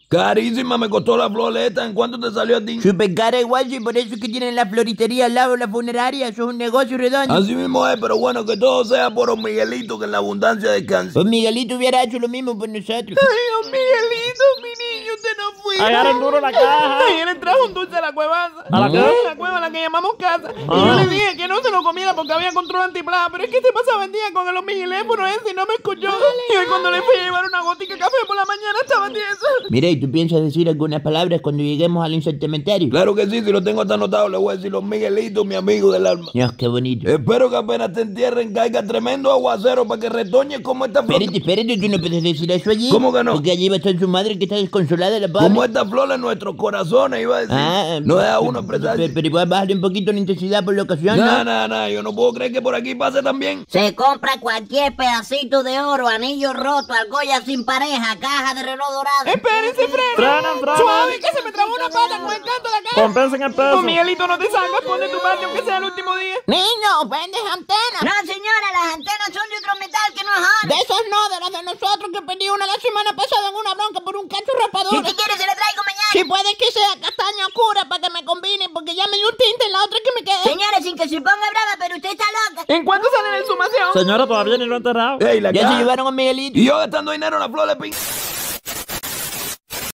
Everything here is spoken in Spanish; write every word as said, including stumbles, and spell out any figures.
Carísima, me costó la floreta. ¿En cuánto te salió a ti? Súper cara igual, y por eso es que tienen la floristería al lado de la funeraria. Eso es un negocio redondo. Así mismo es, pero bueno, que todo sea por Don Miguelito, que en la abundancia descanse. Pues Miguelito hubiera hecho lo mismo por nosotros. Ay, Don Miguelito, mi niño, usted no fue. Agarren duro la caja. Ay, él le trajo un dulce a la cuevaza. ¿A la qué? La cueva, la que llamamos casa. Y yo le dije que no se lo comiera porque había control antiplaga. Pero es que se pasaba el día con el omnigiléfono ese y no me escuchó. Y hoy cuando le fui a llevar una gotica de café por la mañana estaba tieso. Mira, ¿y tú piensas decir algunas palabras cuando lleguemos al cementerio? Claro que sí, si lo tengo hasta anotado, le voy a decir Don Miguelito, mi amigo del alma. Dios, qué bonito. Espero que apenas te entierren caiga tremendo aguacero para que retoñes como esta flor. Espérate, espérate, tú no puedes decir eso allí. ¿Cómo que no? Porque allí va a estar su madre que está desconsolada, la pobre. Como esta flor en nuestros corazones, iba a decir. Ah, no deja uno expresar. Pero, pero igual bajarle un poquito la intensidad por la ocasión, No, ¿no? no, no, yo no puedo creer que por aquí pase también. Se compra cualquier pedacito de oro, anillo roto, argolla sin pareja, caja de reloj dorado. Espérense, freno. Frenen, frenen. Suave, que se me trabó una pata con el canto de la cara. Compensen el peso. Don Miguelito, no te salgas, pon de tu parte aunque sea el último día. Niño, vendes antenas. No, señora, las antenas son de otro metal que no es oro. De esos no, de los de nosotros que pedí una la semana pasada en una bronca por un cacho Si raspador. usted quiere, se le traigo mañana. Si puede que sea castaña oscura para que me combine, porque ya me dio un tinte en la otra que me quede. Señora, sin que se ponga brava, pero usted está loca. ¿En cuánto sale la exhumación? Señora, todavía ni lo he enterrado. Ey, la Ya caja. se llevaron a Miguelito. Y yo gastando dinero en la flor de pin.